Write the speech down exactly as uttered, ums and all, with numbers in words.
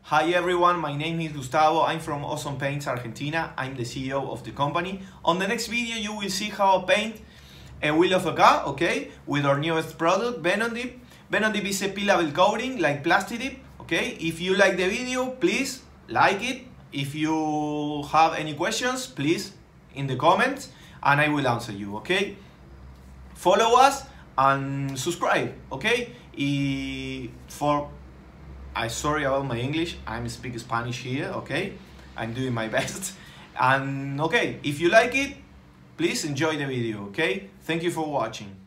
Hi everyone, my name is Gustavo. I'm from Awesome Paints Argentina. I'm the C E O of the company. On the next video you will see how I paint a wheel of a car, okay, with our newest product, Venom Dip. Venom Dip is a peelable coating like Plasti Dip, okay. If you like the video, please like it. If you have any questions, please in the comments and I will answer you, okay. Follow us and subscribe, okay. Y for I'm sorry about my English, I'm speaking Spanish here, okay? I'm doing my best. And okay, if you like it, please enjoy the video, okay? Thank you for watching.